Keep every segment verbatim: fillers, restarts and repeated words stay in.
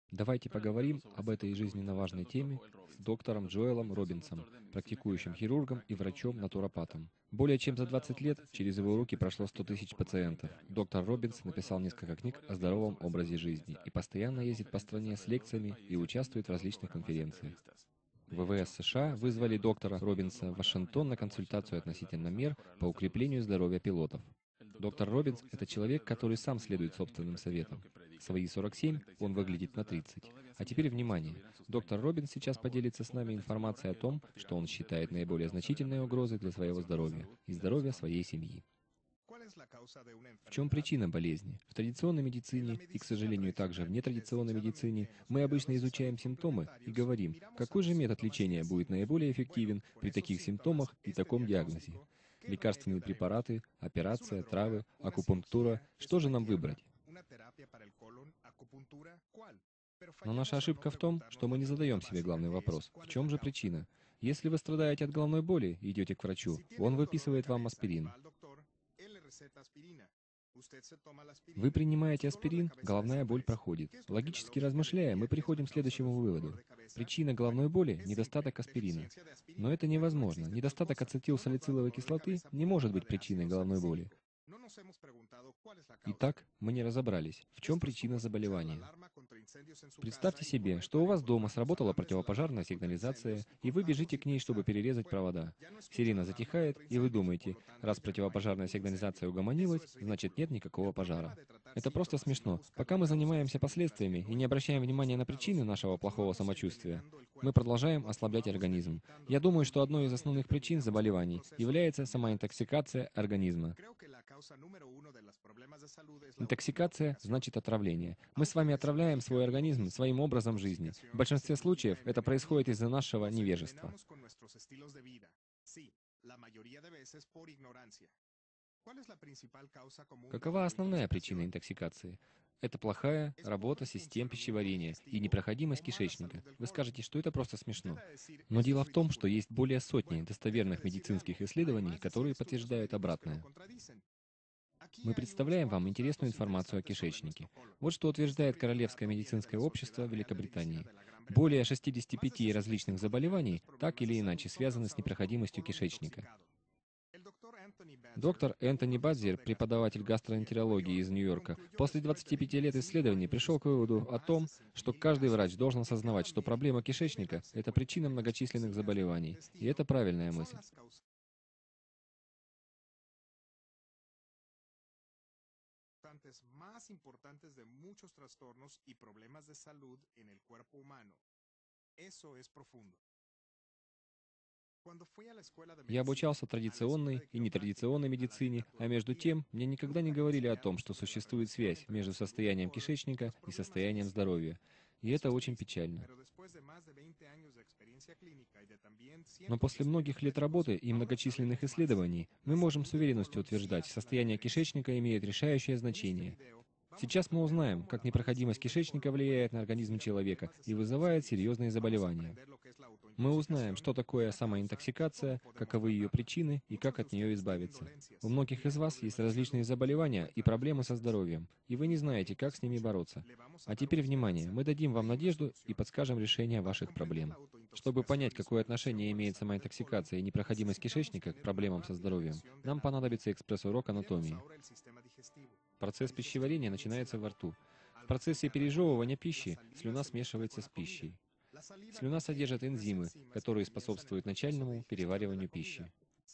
Давайте поговорим об этой жизненно важной теме с доктором Джоэлом Робинсом, практикующим хирургом и врачом-натуропатом. Более чем за двадцать лет через его руки прошло сто тысяч пациентов. Доктор Робинс написал несколько книг о здоровом образе жизни и постоянно ездит по стране с лекциями и участвует в различных конференциях. ВВС США вызвали доктора Робинса в Вашингтон на консультацию относительно мер по укреплению здоровья пилотов. Доктор Робинс — это человек, который сам следует собственным советам. В свои сорок семь он выглядит на тридцать. А теперь внимание. Доктор Робинс сейчас поделится с нами информацией о том, что он считает наиболее значительной угрозой для своего здоровья и здоровья своей семьи. В чем причина болезни? В традиционной медицине и, к сожалению, также в нетрадиционной медицине мы обычно изучаем симптомы и говорим, какой же метод лечения будет наиболее эффективен при таких симптомах и таком диагнозе. Лекарственные препараты, операция, травы, акупунктура. Что же нам выбрать? Но наша ошибка в том, что мы не задаем себе главный вопрос. В чем же причина? Если вы страдаете от головной боли и идете к врачу, он выписывает вам аспирин. Вы принимаете аспирин, головная боль проходит. Логически размышляя, мы приходим к следующему выводу. Причина головной боли – недостаток аспирина. Но это невозможно. Недостаток ацетилсалициловой кислоты не может быть причиной головной боли. Итак, мы не разобрались, в чем причина заболевания. Представьте себе, что у вас дома сработала противопожарная сигнализация, и вы бежите к ней, чтобы перерезать провода. Сирена затихает, и вы думаете, раз противопожарная сигнализация угомонилась, значит нет никакого пожара. Это просто смешно. Пока мы занимаемся последствиями и не обращаем внимания на причины нашего плохого самочувствия, мы продолжаем ослаблять организм. Я думаю, что одной из основных причин заболеваний является самоинтоксикация организма. Интоксикация значит отравление. Мы с вами отравляем свой организм своим образом жизни. В большинстве случаев это происходит из-за нашего невежества. Какова основная причина интоксикации? Это плохая работа систем пищеварения и непроходимость кишечника. Вы скажете, что это просто смешно. Но дело в том, что есть более сотни достоверных медицинских исследований, которые подтверждают обратное. Мы представляем вам интересную информацию о кишечнике. Вот что утверждает Королевское медицинское общество Великобритании. Более шестидесяти пяти различных заболеваний так или иначе связаны с непроходимостью кишечника. Доктор Энтони Бадзер, преподаватель гастроэнтерологии из Нью-Йорка, после двадцати пяти лет исследований пришел к выводу о том, что каждый врач должен осознавать, что проблема кишечника – это причина многочисленных заболеваний. И это правильная мысль. Más importantes de muchos trastornos y problemas de salud en el cuerpo humano. Eso es profundo. Я обучался традиционной и нетрадиционной медицине, а между тем мне никогда не говорили о том, что существует связь между состоянием кишечника и состоянием здоровья. И это очень печально. Но после многих лет работы и многочисленных исследований мы можем с уверенностью утверждать, состояние кишечника имеет решающее значение. Сейчас мы узнаем, как непроходимость кишечника влияет на организм человека и вызывает серьезные заболевания. Мы узнаем, что такое самоинтоксикация, каковы ее причины и как от нее избавиться. У многих из вас есть различные заболевания и проблемы со здоровьем, и вы не знаете, как с ними бороться. А теперь внимание, мы дадим вам надежду и подскажем решение ваших проблем. Чтобы понять, какое отношение имеет самоинтоксикация и непроходимость кишечника к проблемам со здоровьем, нам понадобится экспресс-урок анатомии. Процесс пищеварения начинается во рту. В процессе пережевывания пищи слюна смешивается с пищей. Слюна содержит энзимы, которые способствуют начальному перевариванию пищи.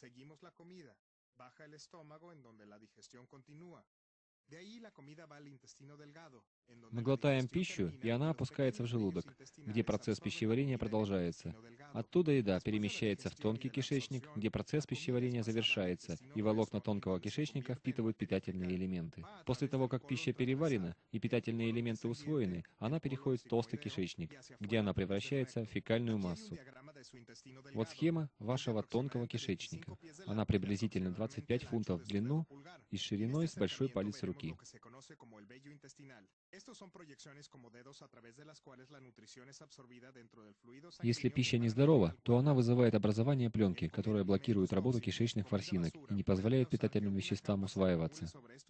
Мы глотаем пищу, и она опускается в желудок, где процесс пищеварения продолжается. Оттуда еда перемещается в тонкий кишечник, где процесс пищеварения завершается, и волокна тонкого кишечника впитывают питательные элементы. После того, как пища переварена и питательные элементы усвоены, она переходит в толстый кишечник, где она превращается в фекальную массу. Вот схема вашего тонкого кишечника. Она приблизительно двадцать пять фунтов в длину и шириной с большой палец руки. Если пища нездорова, то она вызывает образование пленки, которая блокирует работу кишечных ворсинок и не позволяет питательным веществам усваиваться.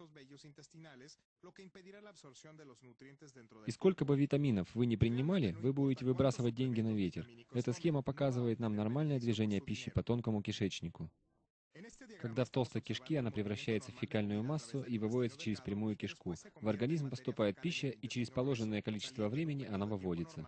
И сколько бы витаминов вы ни принимали, вы будете выбрасывать деньги на ветер. Эта схема показывает нам нормальное движение пищи по тонкому кишечнику. Когда в толстой кишке она превращается в фекальную массу и выводится через прямую кишку. В организм поступает пища, и через положенное количество времени она выводится.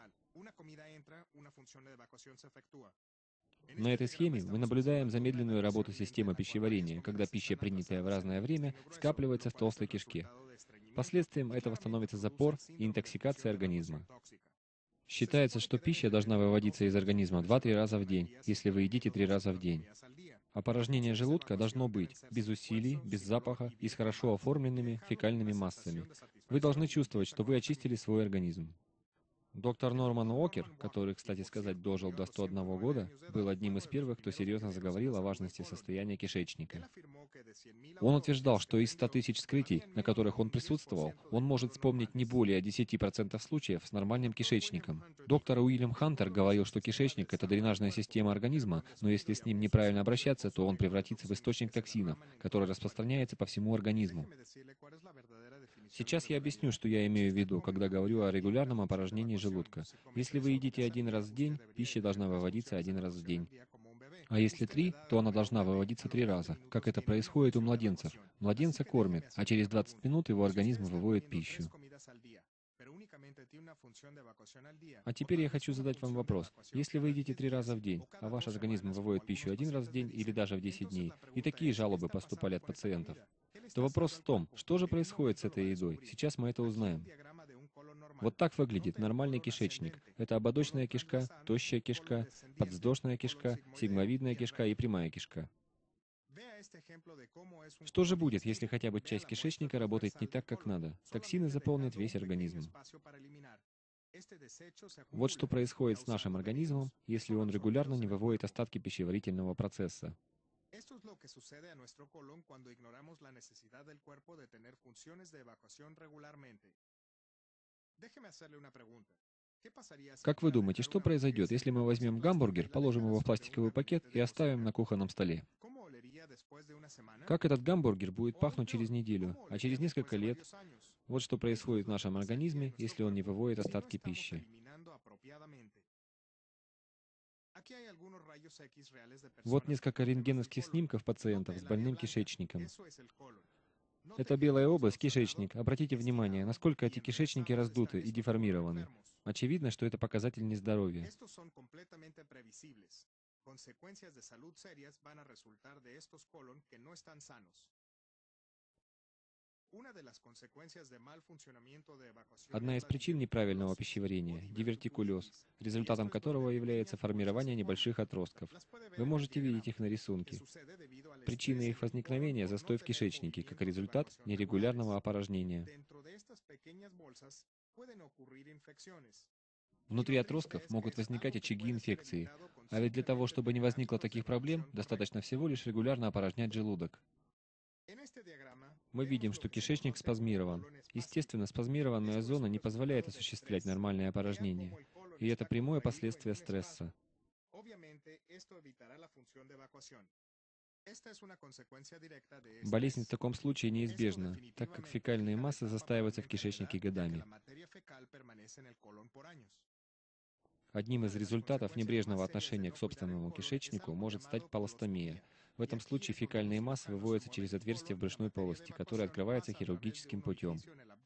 На этой схеме мы наблюдаем замедленную работу системы пищеварения, когда пища, принятая в разное время, скапливается в толстой кишке. Последствием этого становится запор и интоксикация организма. Считается, что пища должна выводиться из организма два-три раза в день, если вы едите три раза в день. Опорожнение желудка должно быть без усилий, без запаха и с хорошо оформленными фекальными массами. Вы должны чувствовать, что вы очистили свой организм. Доктор Норман Уокер, который, кстати сказать, дожил до ста одного года, был одним из первых, кто серьезно заговорил о важности состояния кишечника. Он утверждал, что из ста тысяч вскрытий, на которых он присутствовал, он может вспомнить не более десяти процентов случаев с нормальным кишечником. Доктор Уильям Хантер говорил, что кишечник — это дренажная система организма, но если с ним неправильно обращаться, то он превратится в источник токсинов, который распространяется по всему организму. Сейчас я объясню, что я имею в виду, когда говорю о регулярном опорожнении желудка. Если вы едите один раз в день, пища должна выводиться один раз в день. А если три, то она должна выводиться три раза, как это происходит у младенцев. Младенца кормят, а через двадцать минут его организм выводит пищу. А теперь я хочу задать вам вопрос. Если вы едите три раза в день, а ваш организм выводит пищу один раз в день или даже в десять дней, и такие жалобы поступали от пациентов, то вопрос в том, что же происходит с этой едой. Сейчас мы это узнаем. Вот так выглядит нормальный кишечник. Это ободочная кишка, тощая кишка, подвздошная кишка, сигмовидная кишка и прямая кишка. Что же будет, если хотя бы часть кишечника работает не так, как надо? Токсины заполнят весь организм. Вот что происходит с нашим организмом, если он регулярно не выводит остатки пищеварительного процесса. Как вы думаете, что произойдет, если мы возьмем гамбургер, положим его в пластиковый пакет и оставим на кухонном столе? Как этот гамбургер будет пахнуть через неделю, а через несколько лет? Вот что происходит в нашем организме, если он не выводит остатки пищи. Вот несколько рентгеновских снимков пациентов с больным кишечником. Это белая область, кишечник. Обратите внимание, насколько эти кишечники раздуты и деформированы. Очевидно, что это показатель нездоровья. Одна из причин неправильного пищеварения – дивертикулез, результатом которого является формирование небольших отростков. Вы можете видеть их на рисунке. Причина их возникновения – застой в кишечнике, как результат нерегулярного опорожнения. Внутри отростков могут возникать очаги инфекции, а ведь для того, чтобы не возникло таких проблем, достаточно всего лишь регулярно опорожнять желудок. Мы видим, что кишечник спазмирован. Естественно, спазмированная зона не позволяет осуществлять нормальное опорожнение, и это прямое последствие стресса. Болезнь в таком случае неизбежна, так как фекальные массы застаиваются в кишечнике годами. Одним из результатов небрежного отношения к собственному кишечнику может стать полостомия. В этом случае фекальные массы выводятся через отверстие в брюшной полости, которое открывается хирургическим путем.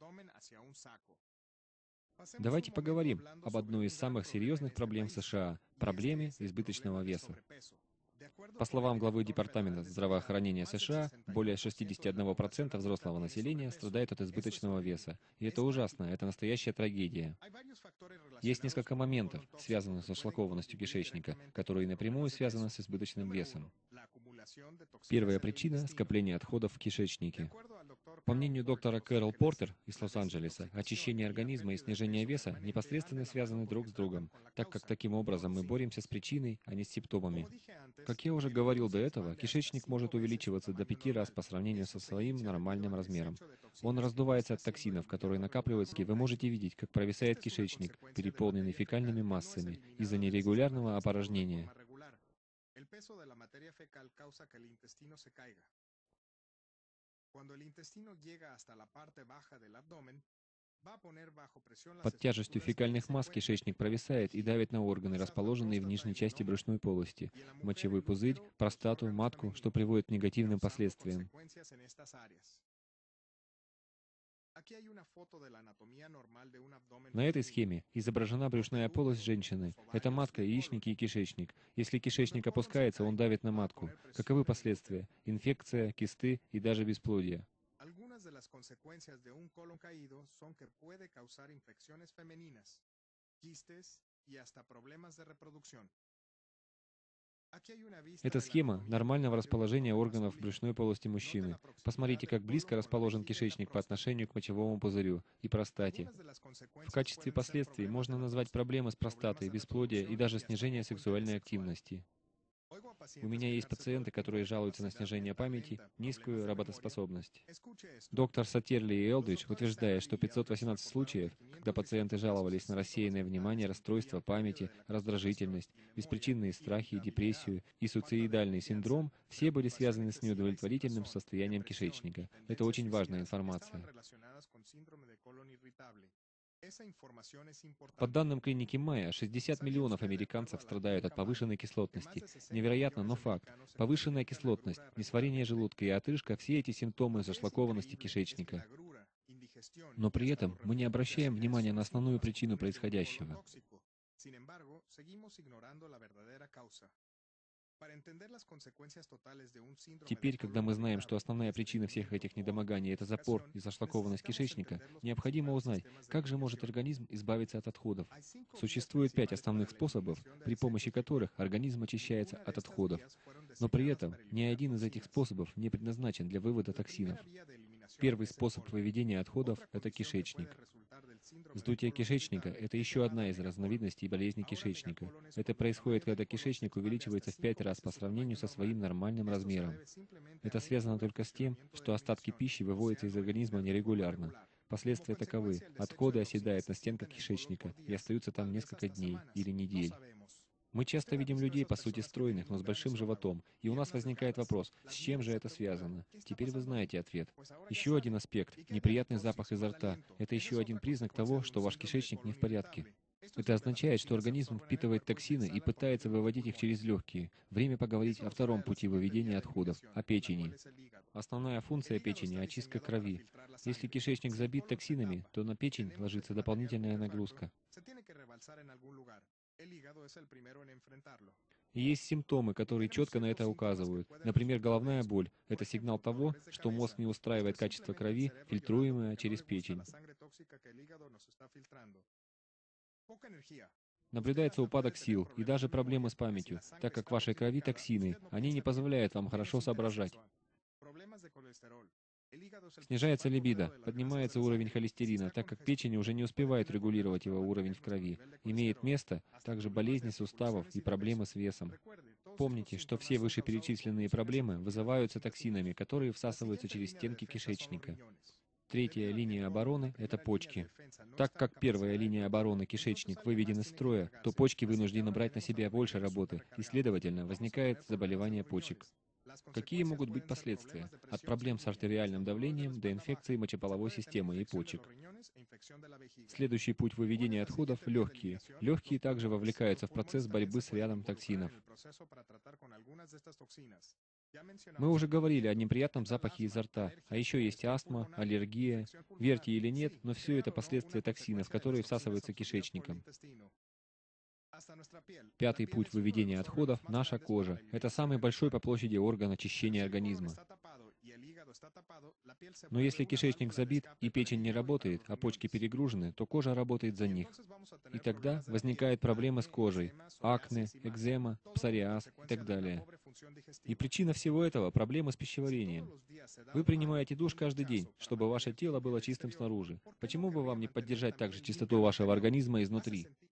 Давайте поговорим об одной из самых серьезных проблем в США – проблеме избыточного веса. По словам главы Департамента здравоохранения США, более шестидесяти одного процента взрослого населения страдает от избыточного веса. И это ужасно, это настоящая трагедия. Есть несколько моментов, связанных со шлакованностью кишечника, которые напрямую связаны с избыточным весом. Первая причина – скопление отходов в кишечнике. По мнению доктора Кэрол Портер из Лос-Анджелеса, очищение организма и снижение веса непосредственно связаны друг с другом, так как таким образом мы боремся с причиной, а не с симптомами. Как я уже говорил до этого, кишечник может увеличиваться до пяти раз по сравнению со своим нормальным размером. Он раздувается от токсинов, которые накапливаются, и вы можете видеть, как провисает кишечник, переполненный фекальными массами из-за нерегулярного опорожнения. Под тяжестью фекальных масс кишечник провисает и давит на органы, расположенные в нижней части брюшной полости, мочевой пузырь, простату, матку, что приводит к негативным последствиям. На этой схеме изображена брюшная полость женщины. Это матка, яичники и кишечник. Если кишечник опускается, он давит на матку. Каковы последствия? Инфекция, кисты и даже бесплодие. Algunas de las consecuencias de un colon caído son que puede causar infecciones femeninas, quistes y hasta problemas de reproducción. Это схема нормального расположения органов брюшной полости мужчины. Посмотрите, как близко расположен кишечник по отношению к мочевому пузырю и простате. В качестве последствий можно назвать проблемы с простатой, бесплодие и даже снижение сексуальной активности. У меня есть пациенты, которые жалуются на снижение памяти, низкую работоспособность. Доктор Саттерли и Элдридж утверждают, что пятьсот восемнадцать случаев, когда пациенты жаловались на рассеянное внимание, расстройство памяти, раздражительность, беспричинные страхи, депрессию и суицидальный синдром, все были связаны с неудовлетворительным состоянием кишечника. Это очень важная информация. По данным клиники Майо, шестьдесят миллионов американцев страдают от повышенной кислотности. Невероятно, но факт. Повышенная кислотность, несварение желудка и отрыжка – все эти симптомы зашлакованности кишечника. Но при этом мы не обращаем внимания на основную причину происходящего. Теперь, когда мы знаем, что основная причина всех этих недомоганий – это запор и зашлакованность кишечника, необходимо узнать, как же может организм избавиться от отходов. Существует пять основных способов, при помощи которых организм очищается от отходов. Но при этом ни один из этих способов не предназначен для вывода токсинов. Первый способ выведения отходов – это кишечник. Вздутие кишечника – это еще одна из разновидностей болезни кишечника. Это происходит, когда кишечник увеличивается в пять раз по сравнению со своим нормальным размером. Это связано только с тем, что остатки пищи выводятся из организма нерегулярно. Последствия таковы. Отходы оседают на стенках кишечника и остаются там несколько дней или недель. Мы часто видим людей, по сути, стройных, но с большим животом, и у нас возникает вопрос, с чем же это связано? Теперь вы знаете ответ. Еще один аспект – неприятный запах изо рта. Это еще один признак того, что ваш кишечник не в порядке. Это означает, что организм впитывает токсины и пытается выводить их через легкие. Время поговорить о втором пути выведения отходов – о печени. Основная функция печени – очистка крови. Если кишечник забит токсинами, то на печень ложится дополнительная нагрузка. И есть симптомы, которые четко на это указывают. Например, головная боль – это сигнал того, что мозг не устраивает качество крови, фильтруемое через печень. Наблюдается упадок сил и даже проблемы с памятью, так как в вашей крови токсины, они не позволяют вам хорошо соображать. Снижается либидо, поднимается уровень холестерина, так как печень уже не успевает регулировать его уровень в крови. Имеет место также болезни суставов и проблемы с весом. Помните, что все вышеперечисленные проблемы вызываются токсинами, которые всасываются через стенки кишечника. Третья линия обороны – это почки. Так как первая линия обороны, кишечник, выведен из строя, то почки вынуждены брать на себя больше работы, и, следовательно, возникает заболевание почек. Какие могут быть последствия? От проблем с артериальным давлением до инфекции мочеполовой системы и почек. Следующий путь выведения отходов – легкие. Легкие также вовлекаются в процесс борьбы с рядом токсинов. Мы уже говорили о неприятном запахе изо рта, а еще есть астма, аллергия. Верьте или нет, но все это последствия токсинов, которые всасываются кишечником. Пятый путь выведения отходов – наша кожа. Это самый большой по площади орган очищения организма. Но если кишечник забит и печень не работает, а почки перегружены, то кожа работает за них. И тогда возникают проблемы с кожей, акне, экзема, псориаз и так далее. И причина всего этого – проблемы с пищеварением. Вы принимаете душ каждый день, чтобы ваше тело было чистым снаружи. Почему бы вам не поддержать также чистоту вашего организма изнутри?